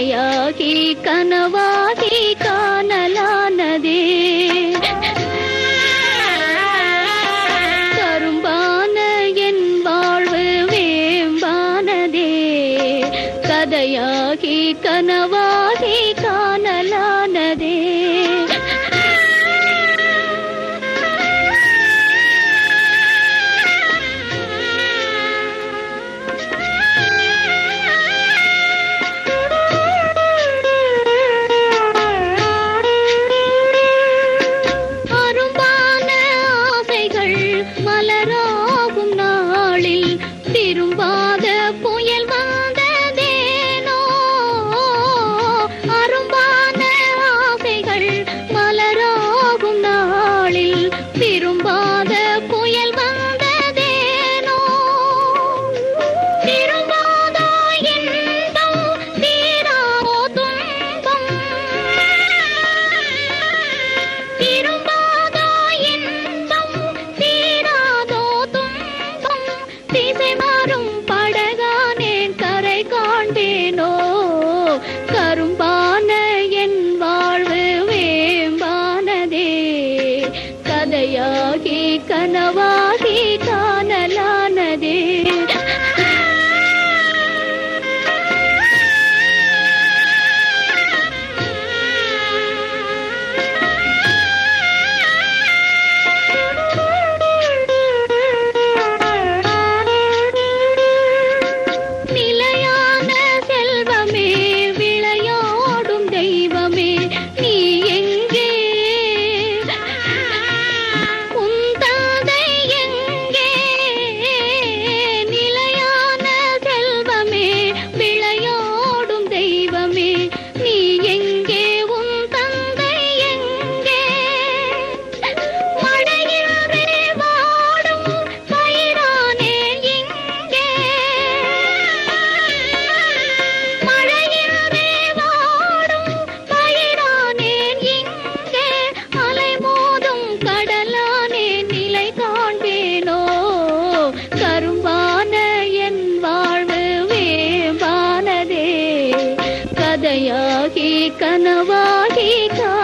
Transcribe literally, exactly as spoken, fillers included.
கதையாகி கனவாகி காணலானதே. கரும்பான என் வாழ்வு வேம்பானதே. கதையாகி கனவாகி காணலானதே. மலராகும் நாளில் திரும்பாத புயல் வந்ததேனோ. அரும்பான ஆசைகள் மலராகும் நாளில் திரும்பாத புயல் வந்ததேனோ. திரும்பாத இன்பம் தீராதோ துன்பம். திரும்பாத இன்பம் தீராதோ துன்பம். திசை மாறும் படகானேன் கரை காண்பேனோ. கரும்பான என் வாழ்வு வேம்பானதே. கதையாகி கனவாகி காணலானதே. நிலையான செல்வமே விளையாடும் தெய்வமே நீ எங்கே. உன் தந்தை எங்கே. நிலையான செல்வமே விளையாடும் தெய்வமே நீ எங்கே. உன் தந்தை எங்கே. மழையிலே வாடும் பயிரானே எங்கே. மழையிலே வாடும் பயிரானேன் இங்கே. அலை மோதும் கடலானே நிலை காண்பேனோ. கரும்பான என் வாழ்வு வேம்பானதே. கதையாகி கனவாகி கா